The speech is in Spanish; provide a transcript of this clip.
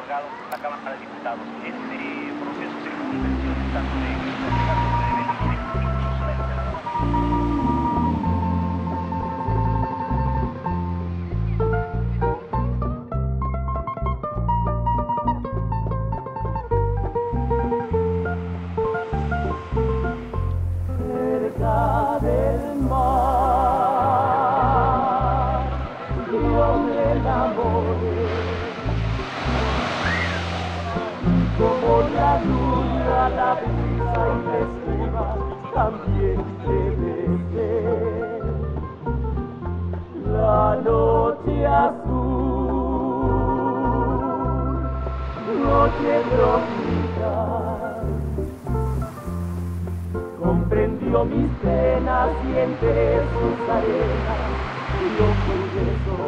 otorgado por la Cámara de Diputados. Este proceso de convenciones tanto de candidatos que deben ir, incluso del senador. Cerca del mar, yo me enamoré, como la luna, la brisa y la espuma, también te besé. La noche azul, noche tropical, comprendió mis penas y entre sus arenas yo pude soñar.